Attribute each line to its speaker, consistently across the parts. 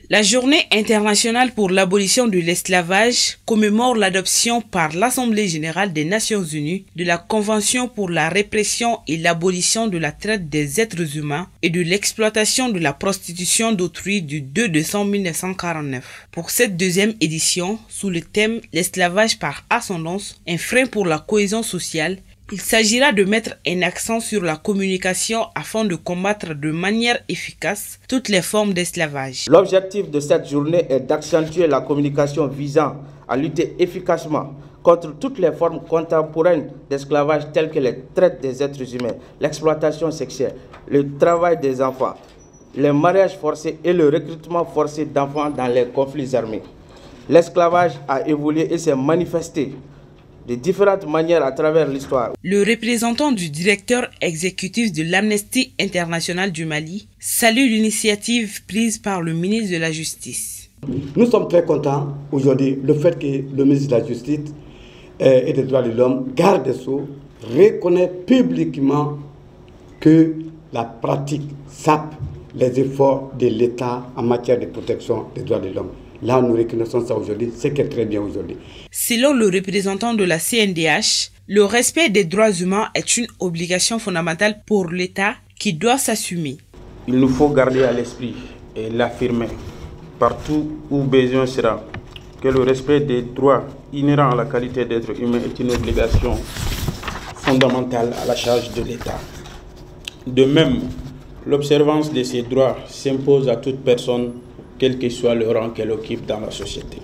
Speaker 1: La Journée internationale pour l'abolition de l'esclavage commémore l'adoption par l'Assemblée générale des Nations unies de la Convention pour la répression et l'abolition de la traite des êtres humains et de l'exploitation de la prostitution d'autrui du 2 décembre 1949. Pour cette deuxième édition, sous le thème « L'esclavage par ascendance, un frein pour la cohésion sociale », il s'agira de mettre un accent sur la communication afin de combattre de manière efficace toutes les formes d'esclavage.
Speaker 2: L'objectif de cette journée est d'accentuer la communication visant à lutter efficacement contre toutes les formes contemporaines d'esclavage telles que les traites des êtres humains, l'exploitation sexuelle, le travail des enfants, les mariages forcés et le recrutement forcé d'enfants dans les conflits armés. L'esclavage a évolué et s'est manifesté de différentes manières à travers l'histoire.
Speaker 1: Le représentant du directeur exécutif de l'Amnesty International du Mali salue l'initiative prise par le ministre de la Justice.
Speaker 3: Nous sommes très contents aujourd'hui le fait que le ministre de la Justice et des droits de l'homme, garde des Sceaux, reconnaît publiquement que la pratique sape les efforts de l'État en matière de protection des droits de l'homme. Là, nous reconnaissons ça aujourd'hui, c'est que très bien aujourd'hui.
Speaker 1: Selon le représentant de la CNDH, le respect des droits humains est une obligation fondamentale pour l'État qui doit s'assumer.
Speaker 4: Il nous faut garder à l'esprit et l'affirmer partout où besoin sera que le respect des droits inhérents à la qualité d'être humain est une obligation fondamentale à la charge de l'État. De même, l'observance de ces droits s'impose à toute personne, quel que soit le rang qu'elle occupe dans la société.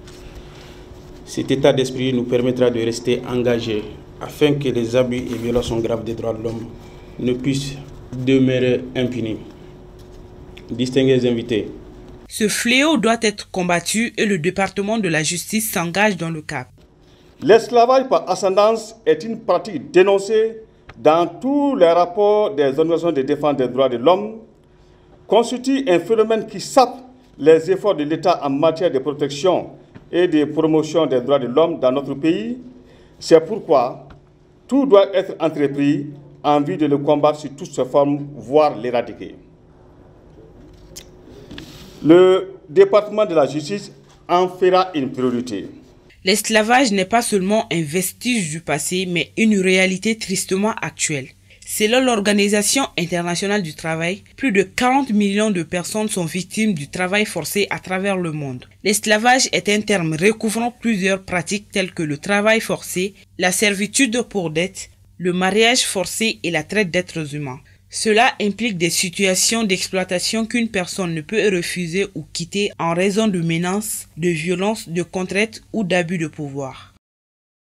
Speaker 4: Cet état d'esprit nous permettra de rester engagés afin que les abus et violations graves des droits de l'homme ne puissent demeurer impunis. Distingués invités,
Speaker 1: ce fléau doit être combattu et le département de la justice s'engage dans le cadre.
Speaker 5: L'esclavage par ascendance est une pratique dénoncée dans tous les rapports des organisations de défense des droits de l'homme, constitue un phénomène qui sape les efforts de l'État en matière de protection et de promotion des droits de l'homme dans notre pays. C'est pourquoi tout doit être entrepris en vue de le combattre sous toutes ses formes, voire l'éradiquer. Le département de la justice en fera une priorité.
Speaker 1: L'esclavage n'est pas seulement un vestige du passé, mais une réalité tristement actuelle. Selon l'Organisation internationale du travail, plus de 40 millions de personnes sont victimes du travail forcé à travers le monde. L'esclavage est un terme recouvrant plusieurs pratiques telles que le travail forcé, la servitude pour dette, le mariage forcé et la traite d'êtres humains. Cela implique des situations d'exploitation qu'une personne ne peut refuser ou quitter en raison de menaces, de violences, de contraintes ou d'abus de pouvoir.